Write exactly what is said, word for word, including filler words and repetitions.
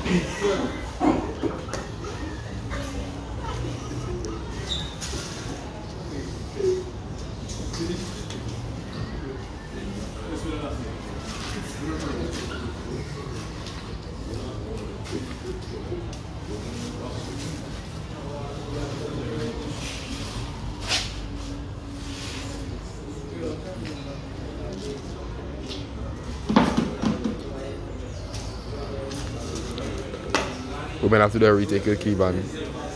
We're gonna have to do a retake of the key band.